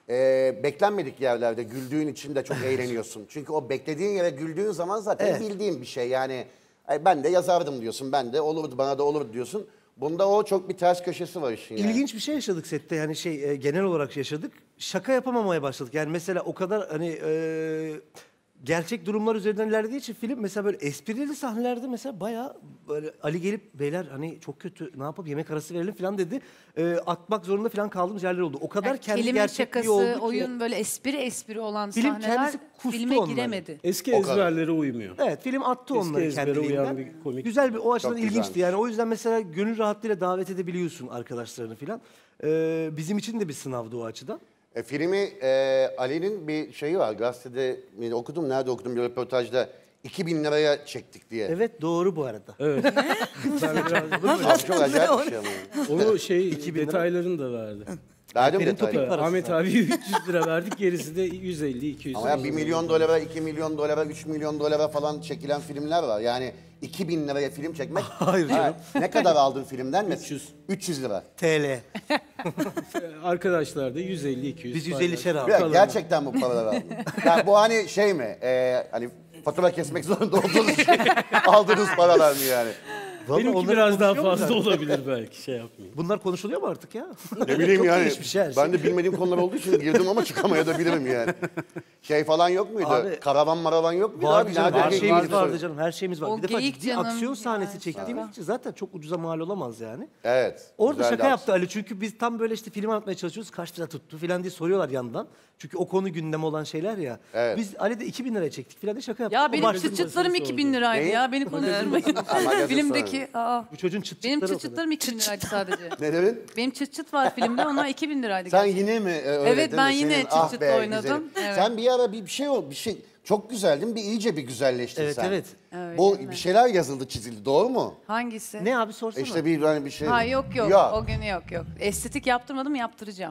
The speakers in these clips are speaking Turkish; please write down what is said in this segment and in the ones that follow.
beklenmedik yerlerde güldüğün için de çok eğleniyorsun. Çünkü o beklediğin yere güldüğün zaman zaten bildiğin bir şey. Yani ben de yazardım diyorsun, ben de olurdu, bana da olurdu diyorsun. Bunda o çok bir ters köşesi var işin yani. İlginç bir şey yaşadık sette, yani genel olarak yaşadık. Şaka yapamamaya başladık. Yani mesela o kadar hani gerçek durumlar üzerinden ilerlediği için film mesela böyle esprili sahnelerde mesela bayağı böyle Ali gelip beyler hani çok kötü, ne yapalım, yemek arası verelim falan dedi. Atmak zorunda falan kaldığımız yerler oldu. O kadar Yani kendi kelime gerçekliği şakası, oldu ki. oyun böyle espri olan Film sahneler kendisi kustu filme onları. giremedi. Eski ezberlere uymuyor. Evet, film attı Eski onları ezbere kendiliğinden. uyan bir komik. Güzel bir, o açıdan Çok ilginçti güzelmiş. yani. O yüzden mesela gönül rahatlığıyla davet edebiliyorsun arkadaşlarını falan. Bizim için de bir sınavdı o açıdan. Filmi Ali'nin bir şeyi var. Gazetede okudum, nerede okudum bir röportajda. 2000 liraya çektik diye. Evet, doğru bu arada. Evet. Abi çok acayip bir şey ama. Onu 2000 lira. detaylarını da verdi. Verdim Benim detayı. topik parası Ahmet zaten. abi 300 lira verdik, gerisi de 150-200. Ama ya 1 milyon dolara, 2 milyon dolara, 3 milyon dolara falan çekilen filmler var. Yani 2000 liraya film çekmek. Hayır canım. Ne kadar aldın filmden? 300. 300 lira. TL. Arkadaşlar da 150-200. Biz 150 şer aldık. Ya, gerçekten bu paraları aldın. Yani bu hani şey mi? Hani fatura kesmek zorunda olduğunuz şey, aldığınız paralar mı yani? Vallahi Benimki onları biraz daha konuşuyor mu fazla zaten? olabilir belki, şey yapmayayım. Bunlar konuşuluyor mu artık ya? Ne bileyim Çok yani. değişmiş her şey. Ben de bilmediğim konular olduğu için girdim ama çıkamaya da bilirim yani. Şey falan yok muydu? Abi- Karavan maravan yok muydu Var abi? canım, Nerede her bir- şeyimiz bir- vardı canım, her şeyimiz var. O Bir defa geyik ciddi canım aksiyon yani, sahnesi çektiğimiz şaka. için zaten çok ucuza mal olamaz yani. Evet. Orada güzeldi şaka yaptı aslında. Ali, çünkü biz tam böyle işte film anlatmaya çalışıyoruz, kaç lira tuttu falan diye soruyorlar yandan. Çünkü o konu gündem olan şeyler ya. Evet. Biz Ali'de 2000 liraya çektik falan diye şaka yaptık. Ya O benim başta- çıt çıtlarım 2000 liraydı Neyi? ya. Beni konuşturmayın. Magazin Filmdeki, Bu çocuğun çıt benim çıtları çıt o kadar. çıtlarım 2000 liraydı sadece. Ne dedin? Benim çıt çıt var filmde, onlar 2000 liraydı. Sen gerçekten. yine mi öyle Evet, değil mi? ben yine Senin, çıt ah çıtla be, oynadım. güzelim. Evet. Sen bir ara bir şey ol, bir şey çok güzeldin, bir iyice bir güzelleştin Evet, sen. evet. Öyle Bu mi? bir şeyler yazıldı, çizildi, doğru mu? Hangisi? Ne abi, sorsana. İşte bir hani bir şey. Ha yok. Ya, O gün yok. Estetik yaptırmadım, yaptıracağım.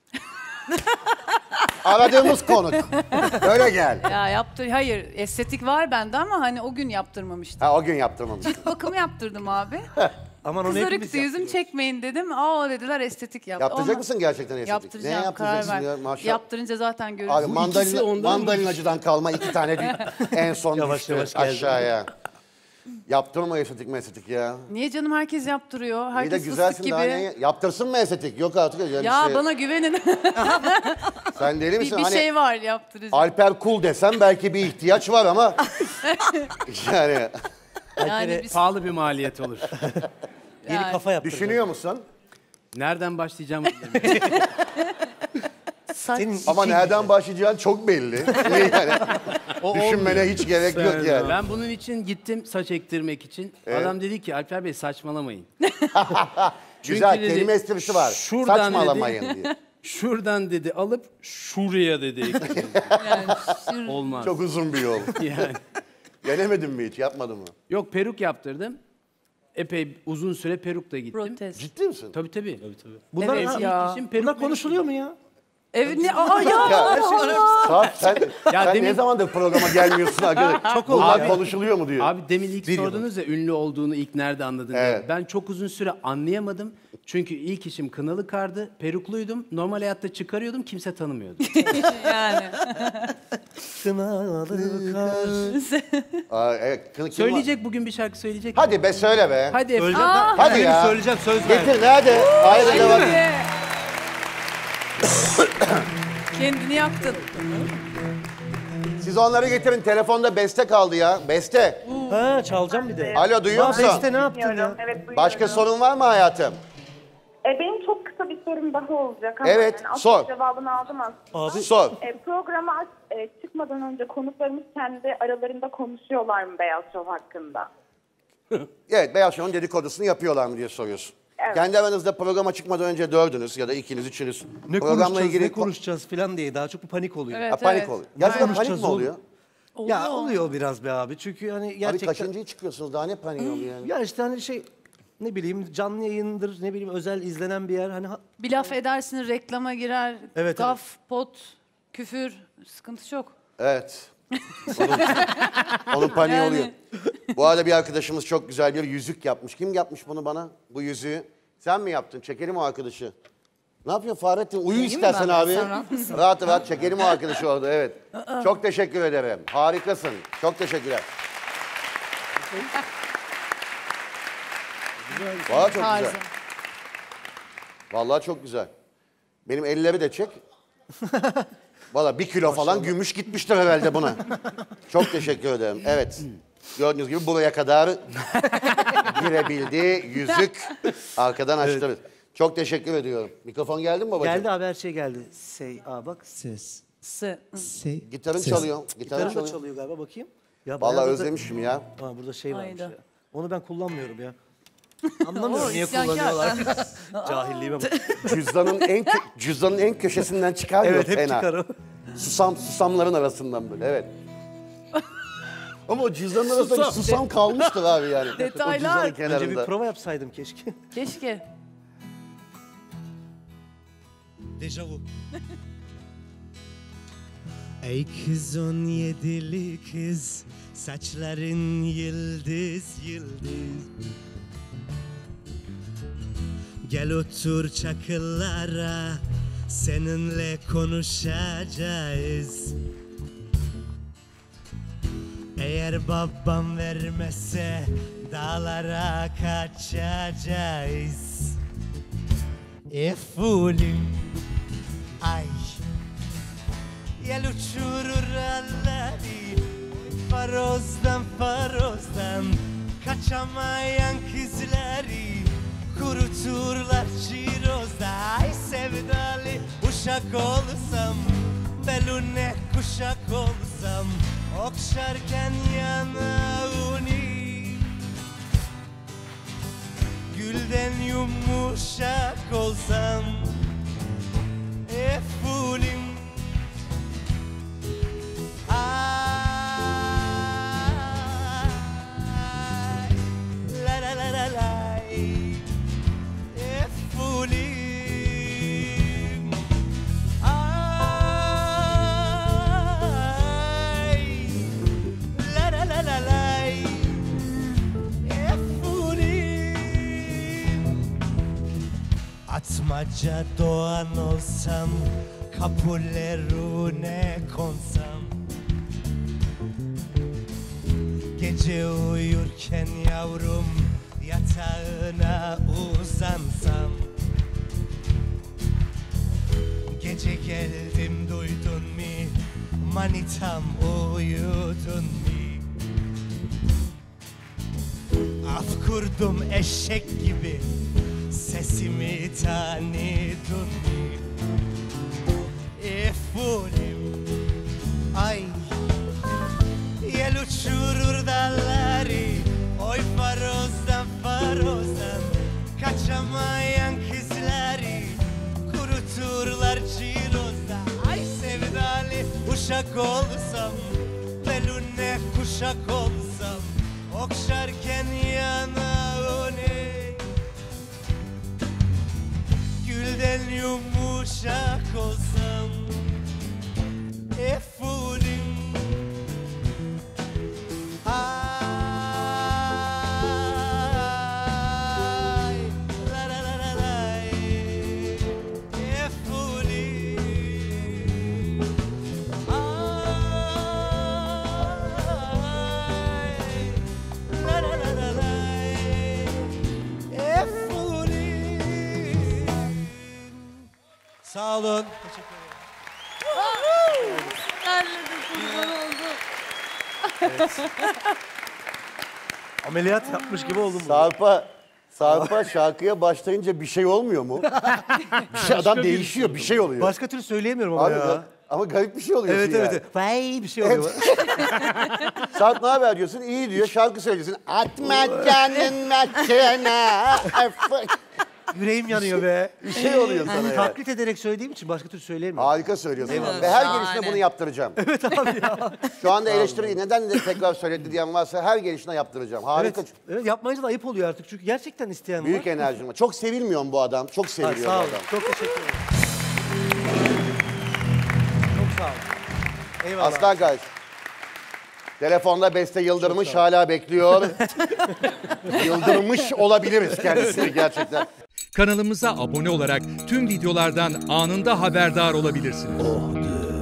aradığımız konuk. Böyle gel. Ya hayır, estetik var bende ama hani o gün yaptırmamıştım. Ha o gün yaptırmamışsın. Bakımı yaptırdım abi. Aman onu hepimiz Kızarıktı yüzüm, yaptırıyoruz. çekmeyin dedim. Aa dediler, estetik yap. Yaptıracak Ondan- mısın gerçekten estetik? Yaptıracağım, Ne karar yaptıracaksın ver. ya maşallah. Yaptırınca zaten Abi görürsün. ikisi ondan mı? mandalinacıdan kalma 2 tane en son Yavaş düştü yavaş geldi. aşağıya. Yaptırma estetik mi estetik ya? Niye canım, herkes yaptırıyor. İyi de Herkes fıstık güzelsin gibi. daha ne? Yaptırsın mı estetik? Yok artık. Yani Ya işte, bana güvenin. sen deli misin? bir Hani şey var yaptıracağım. Alper Kul desem belki bir ihtiyaç var ama yani Yani biz, Pahalı bir maliyet olur. Yeni Yani. kafa yaptıracağız. düşünüyor musun? Nereden başlayacağım bilmiyorum. saç. Senin Ama için nereden başlayacağın çok belli. Yani düşünmene hiç gerek yok yani. Ben bunun için gittim saç ektirmek için. Adam dedi ki Alper Bey saçmalamayın. Güzel Çünkü dedi, kelime esprisi var. şuradan Saçmalamayın diye. Şuradan dedi alıp şuraya dedi ektirdim. Yani, Olmaz. Çok uzun bir yol. Yani. Denemedin mi hiç? Yapmadın mı? Yok, peruk yaptırdım. Epey uzun süre perukla gittim. protez. Ciddi misin? Tabii. Bunlar, Evet ha- ya. İşim peruk bunlar konuşuluyor mu ya? Evet ne? Aa ya. Ya, Sarp, sen demin- ne zamandır programa gelmiyorsun arkadaş? Çok oldu Bunlar abi. konuşuluyor mu diyor. Abi demin ilk Biliyorum. sordunuz ya ünlü olduğunu ilk nerede anladın diye. Evet. Ben çok uzun süre anlayamadım. Çünkü ilk işim kınalı kardı. Perukluydum. Normal hayatta çıkarıyordum. Kimse tanımıyordu. Yani. Kınalı kar. Aa, evet, kim var? Söyleyecek bugün bir şarkı söyleyecek. Hadi be söyle be. Hadi efendim. Söyleyeceğim. Hadi Benim ya. söyleyeceğim, söz ver. Getir nerede? Hayır devam. Kendini yaktın. Siz onları getirin. Telefonda Beste kaldı ya. Beste. Ha, çalacağım bir de. Alo duyuyor Ya musun? Beste ne yaptın ya? Duyuyorum, evet, duyuyorum. Başka sorun var mı hayatım? Benim çok kısa bir sorum daha olacak ama Evet, yani sor. aslında cevabını aldım aslında. Abi Sor. Programa çıkmadan önce konuklarımız kendi aralarında konuşuyorlar mı Beyaz Şov hakkında? Evet, Beyaz Show'un dedikodusunu yapıyorlar mı diye soruyorsun. Evet. Kendi aranızda programa çıkmadan önce dördünüz ya da ikiniz, üçünüz. ne konuşacağız, ne konuşacağız falan diye daha çok bir panik oluyor. Evet, Ha, panik evet. oluyor. Gerçekten panik Konuşacağız mi oluyor? Ya oluyor biraz be abi, çünkü hani Abi gerçekten... kaçıncıyı çıkıyorsunuz? Daha ne paniği oluyor yani? Ya işte hani ne bileyim, canlı yayındır, ne bileyim özel izlenen bir yer, hani Bir laf edersin, reklama girer. Evet, Gaf, pot, küfür, sıkıntı çok. Evet. Onun paniği Yani. oluyor. Bu arada bir arkadaşımız çok güzel bir yüzük yapmış. Kim yapmış bunu bana? Bu yüzüğü. Sen mi yaptın? Çekelim o arkadaşı. Ne yapıyorsun Fahrettin? Uyu İyiyim istersen ben, abi. sen rahat mısın? Rahat rahat çekelim o arkadaşı orada, evet. Çok teşekkür ederim. Harikasın. Çok teşekkürler. Vallahi çok güzel. Tarzım. Vallahi çok güzel. Benim elleri de çek. Vallahi 1 kilo falan gümüş gitmiştir herhalde buna. Çok teşekkür ederim. Evet. Gördüğünüz gibi buraya kadar girebildi. Yüzük arkadan açtırır. Çok teşekkür ediyorum. Mikrofon geldi mi babacığım? Geldi abi, her şey geldi. Bak. Ses. Gitarın çalıyor. Gitarın Gitarım da çalıyor. çalıyor galiba, bakayım. Ya Vallahi bayağı da- özlemişim ya. Aa, burada şey varmış Hayda. ya. Onu ben kullanmıyorum ya. Anlamıyorum Oo, niye isyankar. kullanıyorlar. Cahilliğime bak. Cüzdanın en köşesinden çıkarmıyor Evet, hep fena. çıkar o. Susamların arasından böyle, evet. Ama o cüzdanın arasında bir susam kalmıştır abi yani. Detaylar. O cüzdanın Önce bir kenarında. prova yapsaydım keşke. Keşke. Dejavu. Ey kız 17'li kız, saçların yıldız yıldız. Gel otur çakıllara, seninle konuşacağız. Eğer babam vermezse dağlara kaçacağız. Efulim, ay. Gel uçurur alları, farozdan farozdan kaçamayan kızları kuruturlar çirozda. Ay sevdalı uşak olsam, belune kuşak olsam, okşarken yanağını gülden yumuşak olsam. Efulim, ay, la la la la la, efulim, ay, la la la la la, efulim. Atmaca doğan olsam, kapullerine konsam, gece uyurken yavrum yatağına uzansam, gece geldim duydun mi, manitam uyudun mi? Af kurdum eşek gibi, sesimi tanıdın mı? Efulim, ay, yel uçurur dalları, oy farozdan farozdan kaçamayan kızları kuruturlar çirozda. Ay sevdalı uşak olsam, belune kuşak olsam, okşarken yanağını gülden yumuşak olsam. Efulim, ay, la la la la la, efulim, ay, la la la la la, efulim. Sağ olun. Ameliyat yapmış gibi oldum. Sarpa şarkıya başlayınca bir şey olmuyor mu? Bir şey, adam değişiyor, bir şey oluyor. Başka türlü söyleyemiyorum ama Abi, ya. ama garip bir şey oluyor. Evet yani. evet. Vay bir şey oluyor. Sarp ne haber diyorsun? İyi diyor. Şarkı söylüyorsun. Atma canın makine. Yüreğim yanıyor be. Bir şey oluyor sana ya. Taklit ederek söylediğim için başka türlü söyleyemiyorum. Harika söylüyorsun. Evet. Ve her Şahane. gelişine bunu yaptıracağım. Evet abi ya. Şu anda eleştiri neden de tekrar söyledi diyen varsa her gelişine yaptıracağım. Harika. Evet, evet, yapmayınca da ayıp oluyor artık çünkü gerçekten isteyen var. Büyük enerjim var. Çok sevilmiyor bu adam. Çok Ay, seviliyor bu sağ olun. adam. Çok teşekkür ederim. Çok sağ olun. Eyvallah. Aslan kardeş. Telefonda Beste Yıldırmış hala bekliyor. Yıldırmış olabiliriz kendisini gerçekten. Kanalımıza abone olarak tüm videolardan anında haberdar olabilirsiniz.